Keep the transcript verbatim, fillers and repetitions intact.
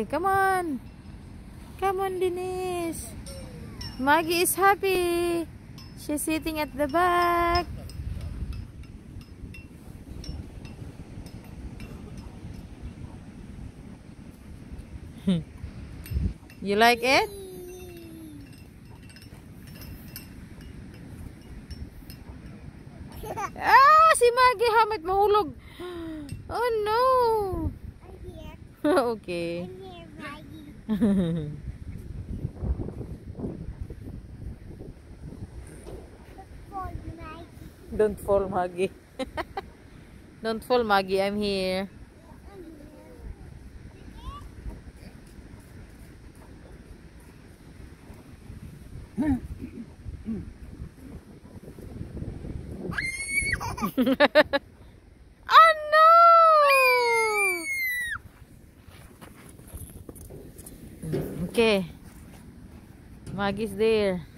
Okay, come on. Come on, Denise. Maggie is happy. She's sitting at the back. You like it? Ah, si Maggie hamit mahulog. Oh no. I'm here. Okay. I'm here, Maggie. Fall, Maggie. Don't fall, Maggie. Don't fall, Maggie. I'm here. Oh no! Okay. Maggie's there.